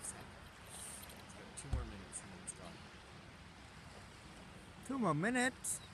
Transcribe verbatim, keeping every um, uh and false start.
half second. It's got two more minutes and then it's gone. Two more minutes.